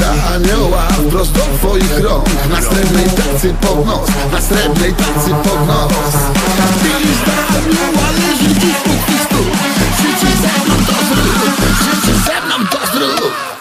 Pizza anioła wprost do twoich rąk. Na srebrnej tacy pod nos, na srebrnej tacy pod nos. Pizza anioła leży dziś u twych stóp. Życie ze mną to zrób, życie ze mną to zrób.